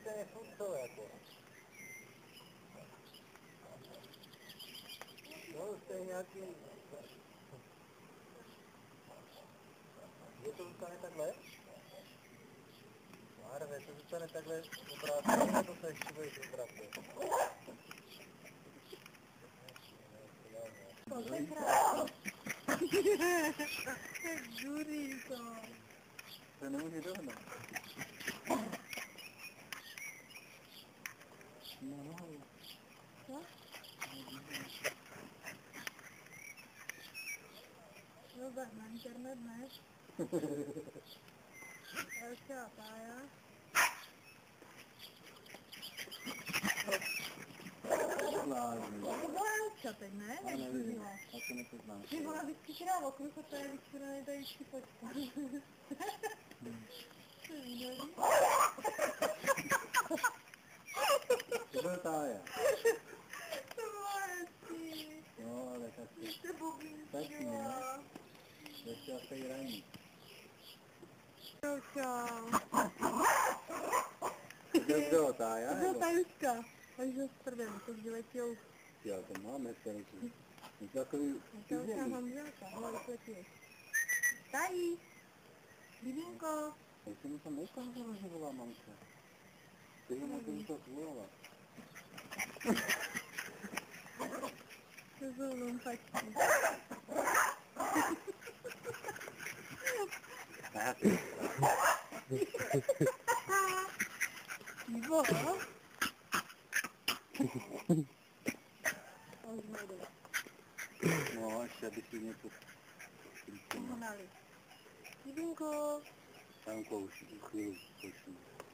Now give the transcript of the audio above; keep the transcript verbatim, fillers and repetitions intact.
stejně furt to jako. No, stejně nějaký... Je to zůstane takhle? Marve, to zůstane takhle obráceně, nebo to ještě budeš obrátit? Jak žurý to. To nemůže dohnout. No, no. Co? No tak na internet ne. Elka Tája. Blázný. To byla Elka teď, ne? Já nevím, já to nepoznám. Ty ona vždycky šla okruh a to je vyčuraný tady vždycky počka. To je výborný. To byl Tája. To bylo hezký. No, ale tak si... Ještě bubínky, Taky, jo. ne? Ještě asi raní. Čau, čau. To bylo Tája, To byla nebo? Tajuška. Takže s prdem, to s diletějou. Já to máme celý. Je to takový... Tajuška Honzelka, hele, vysvětli. Tají. Bibinko. Já jsem mi to neukázala, že volá mamka. Ty ho na to to volala. To jsou lumpačky. Ivo? No, ještě aby si něco... Pohnali. Bibinko. Tam kouši, chvíli kouši.